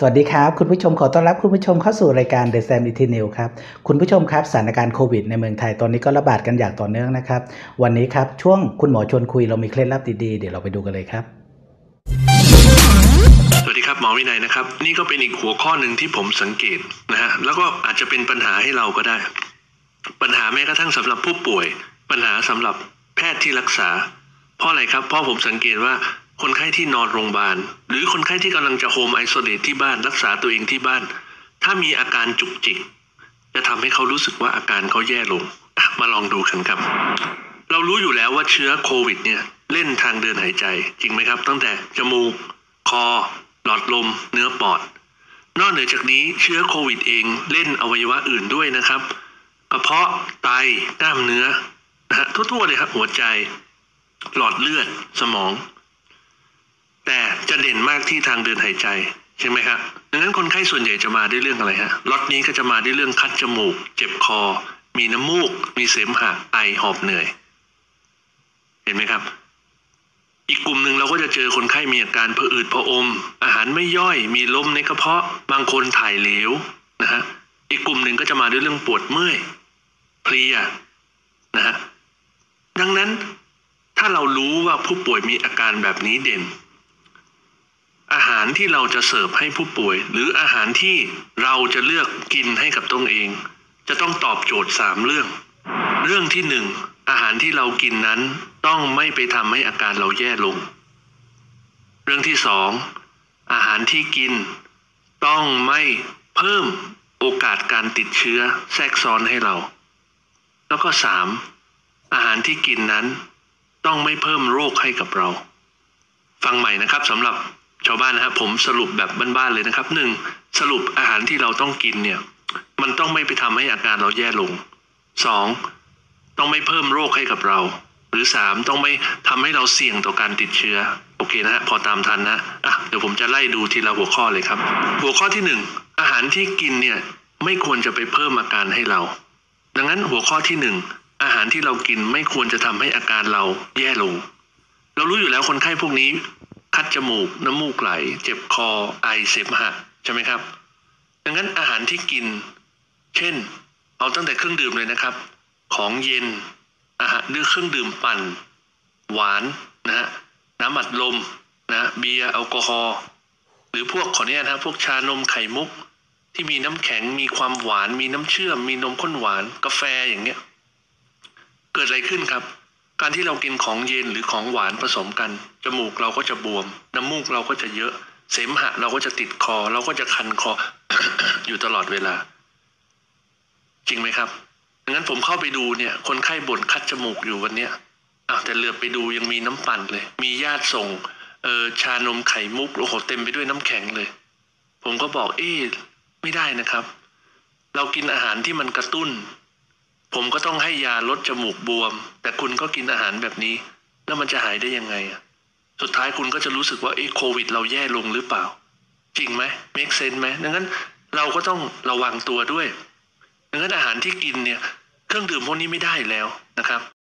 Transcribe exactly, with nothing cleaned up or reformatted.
วัสดีครับคุณผู้ชมขอต้อนรับคุณผู้ชมเข้าสู่รายการ The Sam Easy News ครับคุณผู้ชมครับสถานการณ์โควิดในเมืองไทยตอนนี้ก็ระบาดกันอย่างต่อเนื่องนะครับวันนี้ครับช่วงคุณหมอชวนคุยเรามีเคล็ดลับดีๆเดี๋ยวเราไปดูกันเลยครับสวัสดีครับหมอวินัยนะครับนี่ก็เป็นอีกหัวข้อหนึ่งที่ผมสังเกตนะฮะแล้วก็อาจจะเป็นปัญหาให้เราก็ได้ปัญหาแม้กระทั่งสำหรับผู้ป่วยปัญหาสำหรับแพทย์ที่รักษาเพราะอะไรครับเพราะผมสังเกตว่าคนไข้ที่นอนโรงพยาบาลหรือคนไข้ที่กำลังจะโฮมไอโซเลตที่บ้านรักษาตัวเองที่บ้านถ้ามีอาการจุกจิกจะทำให้เขารู้สึกว่าอาการเขาแย่ลงมาลองดูกันครับเรารู้อยู่แล้วว่าเชื้อโควิดเนี่ยเล่นทางเดินหายใจจริงไหมครับตั้งแต่จมูกคอหลอดลมเนื้อปอดนอกเหนือจากนี้เชื้อโควิดเองเล่นอวัยวะอื่นด้วยนะครับกระเพาะไตกล้ามเนื้อนะฮะทั่วๆเลยครับหัวใจหลอดเลือดสมองแต่จะเด่นมากที่ทางเดินหายใจใช่ไหมครับดังนั้นคนไข้ส่วนใหญ่จะมาด้วยเรื่องอะไรฮะล็อตนี้ก็จะมาด้วยเรื่องคัดจมูกเจ็บคอมีน้ำมูกมีเสมหะไอหอบเหนื่อยเห็นไหมครับอีกกลุ่มหนึ่งเราก็จะเจอคนไข้มีอาการผะอืดผะอมอาหารไม่ย่อยมีลมในกระเพาะบางคนถ่ายเหลวนะฮะอีกกลุ่มหนึ่งก็จะมาด้วยเรื่องปวดเมื่อยเพลียนะฮะดังนั้นถ้าเรารู้ว่าผู้ป่วยมีอาการแบบนี้เด่นอาหารที่เราจะเสิร์ฟให้ผู้ป่วยหรืออาหารที่เราจะเลือกกินให้กับตัวเองจะต้องตอบโจทย์สามเรื่องเรื่องที่หนึ่งอาหารที่เรากินนั้นต้องไม่ไปทำให้อาการเราแย่ลงเรื่องที่สองอาหารที่กินต้องไม่เพิ่มโอกาสการติดเชื้อแทรกซ้อนให้เราแล้วก็สามอาหารที่กินนั้นต้องไม่เพิ่มโรคให้กับเราฟังใหม่นะครับสำหรับชาวบ้านนะครับผมสรุปแบบบ้านๆเลยนะครับหนึ่งสรุปอาหารที่เราต้องกินเนี่ยมันต้องไม่ไปทำให้อาการเราแย่ลงสองต้องไม่เพิ่มโรคให้กับเราหรือสามต้องไม่ทำให้เราเสี่ยงต่อการติดเชื้อโอเคนะฮะพอตามทันนะอ่ะเดี๋ยวผมจะไล่ดูทีละหัวข้อเลยครับหัวข้อที่หนึ่งอาหารที่กินเนี่ยไม่ควรจะไปเพิ่มอาการให้เราดังนั้นหัวข้อที่หนึ่งอาหารที่เรากินไม่ควรจะทำให้อาการเราแย่ลงเรารู้อยู่แล้วคนไข้พวกนี้คัดจมูกน้ำมูกไหลเจ็บคอไอเสมหะใช่ไหมครับดังนั้นอาหารที่กินเช่นเอาตั้งแต่เครื่องดื่มเลยนะครับของเย็นอาหารหรือเครื่องดื่มปั่นหวานนะฮะน้ำอัดลมนะเบียร์แอลกอฮอล์หรือพวกขอเนี่ยนะพวกชานมไข่มุกที่มีน้ำแข็งมีความหวานมีน้ำเชื่อมมีนมข้นหวานกาแฟอย่างเงี้ยเกิดอะไรขึ้นครับการที่เรากินของเย็นหรือของหวานผสมกันจมูกเราก็จะบวมน้ำมูกเราก็จะเยอะเสมหะเราก็จะติดคอเราก็จะคันคอ อยู่ตลอดเวลาจริงไหมครับดังนั้นผมเข้าไปดูเนี่ยคนไข้บ่นคัดจมูกอยู่วันเนี้ยอ้าวแต่เหลือบไปดูยังมีน้ำปั่นเลยมีญาติส่งเออชานมไข่มุกโอ้โหเต็มไปด้วยน้ำแข็งเลยผมก็บอกเอ๊ะไม่ได้นะครับเรากินอาหารที่มันกระตุ้นผมก็ต้องให้ยาลดจมูกบวมแต่คุณก็กินอาหารแบบนี้แล้วมันจะหายได้ยังไงสุดท้ายคุณก็จะรู้สึกว่าเอ๊ะโควิดเราแย่ลงหรือเปล่าจริงไหม make sense ไหมดังนั้นเราก็ต้องระวังตัวด้วยดังนั้นอาหารที่กินเนี่ยเครื่องดื่มพวกนี้ไม่ได้แล้วนะครับ